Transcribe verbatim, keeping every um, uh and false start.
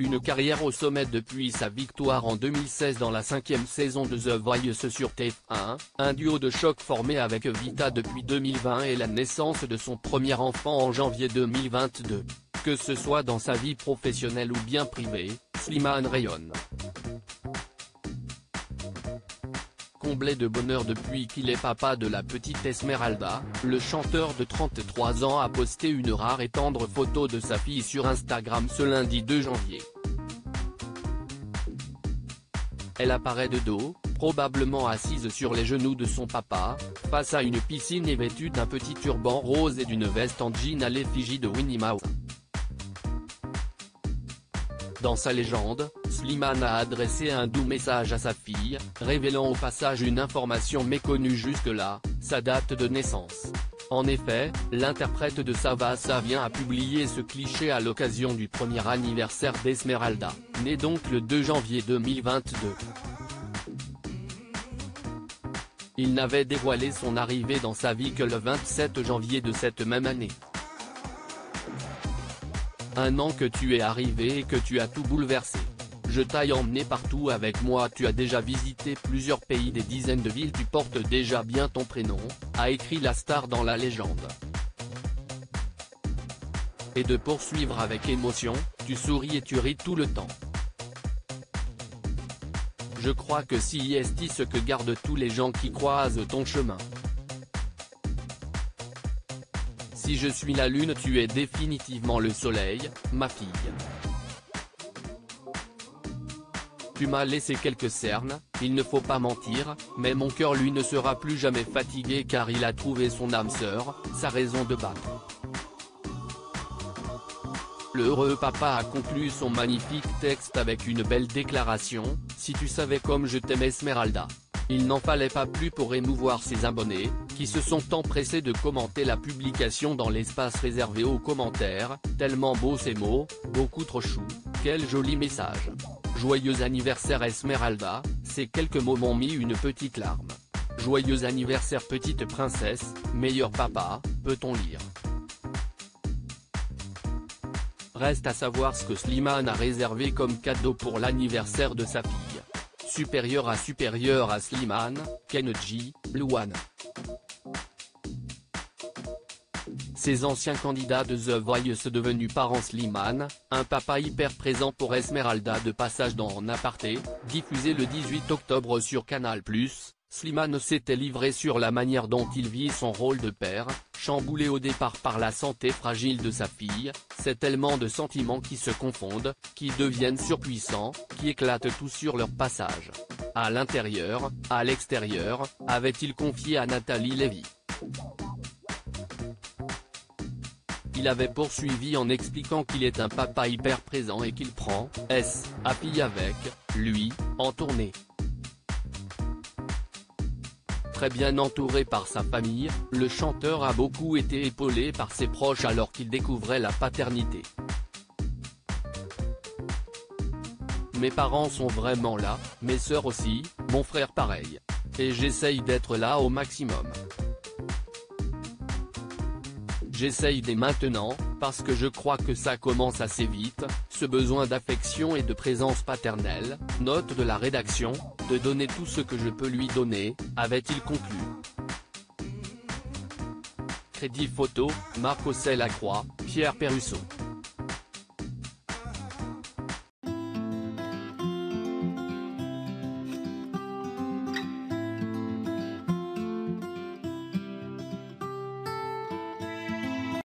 Une carrière au sommet depuis sa victoire en deux mille seize dans la cinquième saison de The Voice sur T F un, un duo de choc formé avec Vita depuis deux mille vingt et la naissance de son premier enfant en janvier deux mille vingt-deux. Que ce soit dans sa vie professionnelle ou bien privée, Slimane rayonne. Comblé de bonheur depuis qu'il est papa de la petite Esmeralda, le chanteur de trente-trois ans a posté une rare et tendre photo de sa fille sur Instagram ce lundi deux janvier. Elle apparaît de dos, probablement assise sur les genoux de son papa, face à une piscine et vêtue d'un petit turban rose et d'une veste en jean à l'effigie de Winnie Mouse. Dans sa légende, Slimane a adressé un doux message à sa fille, révélant au passage une information méconnue jusque-là, sa date de naissance. En effet, l'interprète de Ça va ça vient a publié ce cliché à l'occasion du premier anniversaire d'Esmeralda, née donc le deux janvier deux mille vingt-deux. Il n'avait dévoilé son arrivée dans sa vie que le vingt-sept janvier de cette même année. Un an que tu es arrivé et que tu as tout bouleversé. Je t'ai emmené partout avec moi, tu as déjà visité plusieurs pays, des dizaines de villes, tu portes déjà bien ton prénom, a écrit la star dans la légende. Et de poursuivre avec émotion, tu souris et tu ris tout le temps. Je crois que si est ce que gardent tous les gens qui croisent ton chemin. Si je suis la lune, tu es définitivement le soleil, ma fille. Tu m'as laissé quelques cernes, il ne faut pas mentir, mais mon cœur lui ne sera plus jamais fatigué car il a trouvé son âme sœur, sa raison de battre. Le heureux papa a conclu son magnifique texte avec une belle déclaration, « Si tu savais comme je t'aime Esmeralda ». Il n'en fallait pas plus pour émouvoir ses abonnés, qui se sont empressés de commenter la publication dans l'espace réservé aux commentaires, tellement beaux ces mots, beaucoup trop chou, quel joli message. Joyeux anniversaire Esmeralda, ces quelques mots m'ont mis une petite larme. Joyeux anniversaire petite princesse, meilleur papa, peut-on lire. Reste à savoir ce que Slimane a réservé comme cadeau pour l'anniversaire de sa fille. Supérieur à supérieur à Slimane, Kenji, Luan. Ces anciens candidats de The Voice devenus parents Slimane, un papa hyper présent pour Esmeralda de passage dans En Aparté, diffusé le dix-huit octobre sur Canal plus, Slimane s'était livré sur la manière dont il vit son rôle de père, chamboulé au départ par la santé fragile de sa fille, c'est tellement de sentiments qui se confondent, qui deviennent surpuissants, qui éclatent tout sur leur passage. À l'intérieur, à l'extérieur, avait-il confié à Nathalie Lévy. Il avait poursuivi en expliquant qu'il est un papa hyper présent et qu'il prend, s, à fille avec, lui, en tournée. Très bien entouré par sa famille, le chanteur a beaucoup été épaulé par ses proches alors qu'il découvrait la paternité. Mes parents sont vraiment là, mes sœurs aussi, mon frère pareil. Et j'essaye d'être là au maximum. J'essaye dès maintenant, parce que je crois que ça commence assez vite, ce besoin d'affection et de présence paternelle, note de la rédaction, de donner tout ce que je peux lui donner, avait-il conclu. Crédit photo, Marc Ossel Lacroix, Pierre Perrusso.